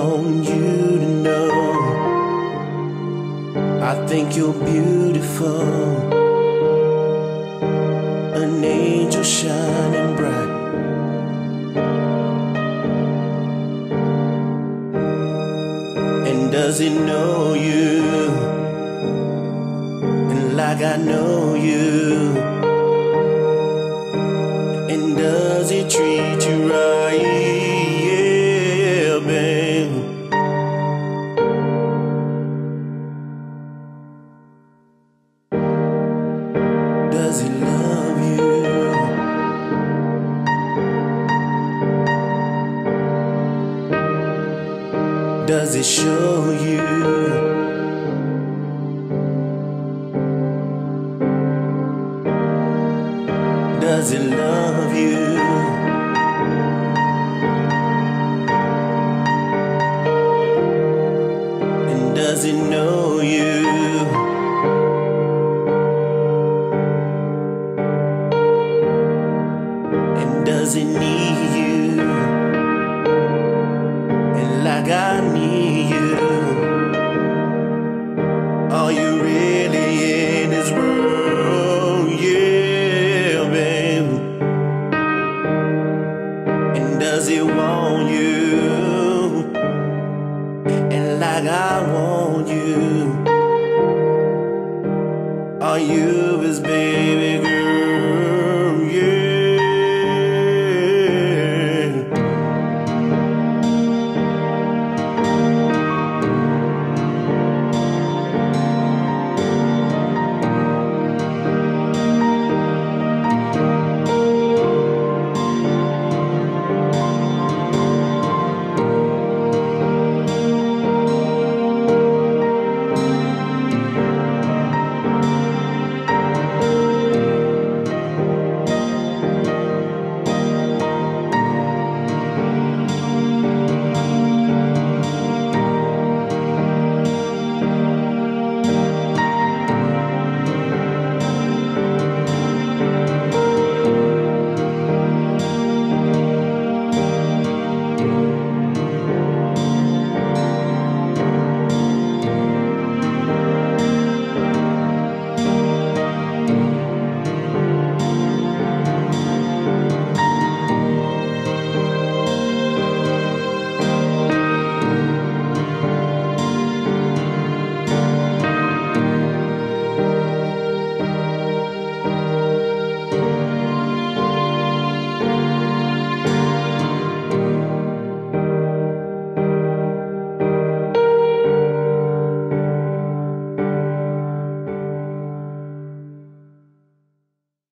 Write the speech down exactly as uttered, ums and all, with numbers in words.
want you to know I think you're beautiful, an angel shining bright. And does he know you? And like I know you. And does he treat you right? Yeah, babe. Does he love you? Does he show you? Does he love you? And does he know you? And does he need you? And like I need you, are you really in his world? Yeah, babe. And does he want you? And like I want you, are you his baby?